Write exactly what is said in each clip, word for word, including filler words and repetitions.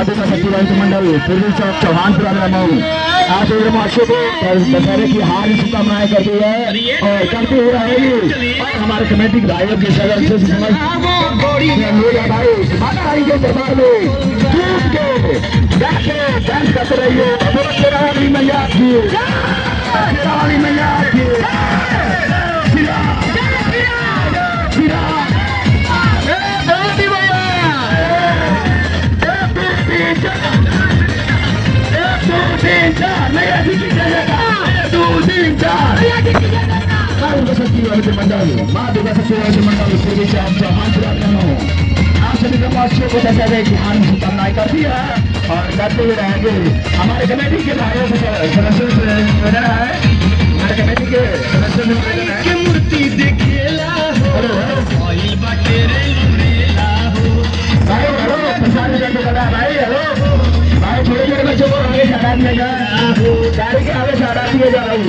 माता का शक्ति वंश मंडल पूर्वी चौक चौहानपुरा में मऊ आज अशोक दशहरे की हार्दिक शुभकामनाएं करती है और करती हुई रहेगी। और हमारे कमेटी भाइयों की सदस्य भाई माता रानी के दरबार में टूट के बैठे डांस करते रहिए। शेरावाली मैया की, शेरावाली मैया की, माँ दुर्गा शक्ति मंडल पूर्वी चौक चौहानपुरा में आप सभी प्रवासियों को दशहरे की हार्दिक शुभकामनाएं करती है और करते हुए रहेंगे। हमारे कमेटी के भाइयों से सदस्यों से निवेदन है, हमारे कमेटी के सदस्यों से निवेदन है कि मूर्ति देखेला हो ऑयल बटेरे लुरेला हो भाई हेलो प्रसाद करके बता भाई हेलो भाई छोटे छोटे बच्चों को आगे सारा दिया जा गाड़ी के आगे सारा दिए जा रही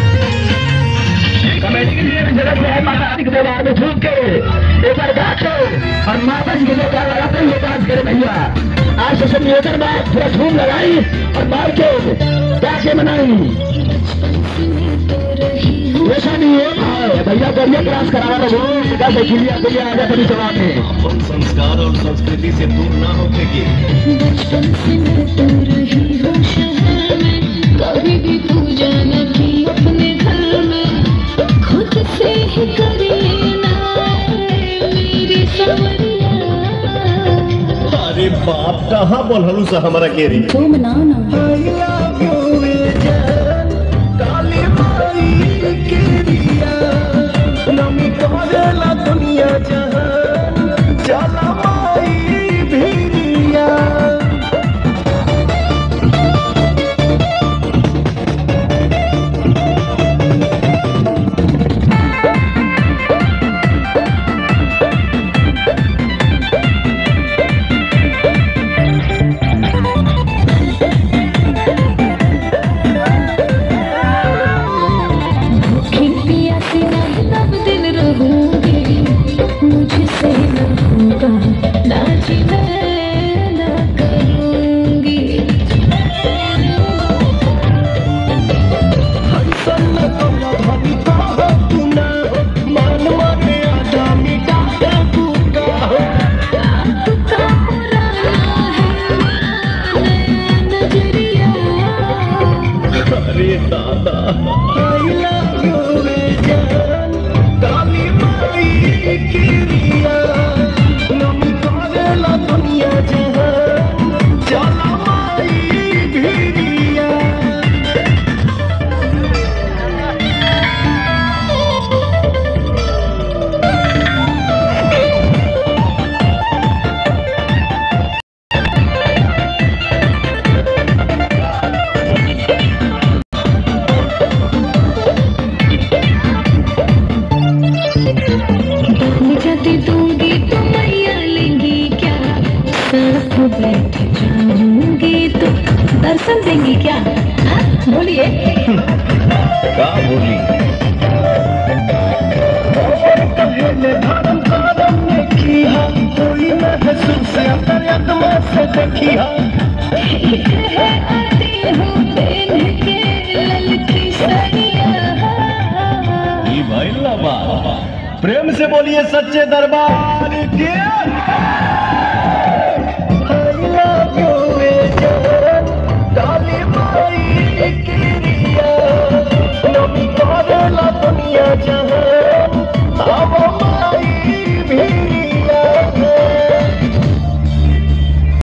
कमेटी के लिए जगह से है माता रानी के दरबार में झूम के एक बार बैठो और माता जी के दरबार लगाते हुए डांस करे भैया। आज सबसे निवेदन बात थोड़ा झूम लगाई और मार के जाके मनाई वैसा नहीं है भैया करिए क्लास कराना तो वो देखिए अकेले आजा कभी जवाब में अपन संस्कार और संस्कृति से दूर ना होके के बचपन से मैं तो रही हूँ शहर में कभी भी पूजा न की अपने घर में खुद से ही करे ना मेरी सवरिया। अरे बाप कहाँ बोलहलू सा हमारा केरी तो मनाओ ना दुनिया जहान चला माई भिरिया मुझसे न होगा नाच मैं न करूंगी मान मारे आजा मिटा पूरा आपका पुराना है नजरिया। अरे दादा आई लव यू रे जान काली माई किरिया नमी करेला दुनिया जहान चला माई भिरिया दूंगी तो मैया लेंगी क्या सड़क बैठ जाऊंगी तो दर्शन देंगी क्या बोलिए क्या बोली कोई महसूस अंतरात्मा से देखिया आती हूँ पहन के ललकी साड़ियाँ। भाई प्रेम से बोलिए सच्चे दरबार की।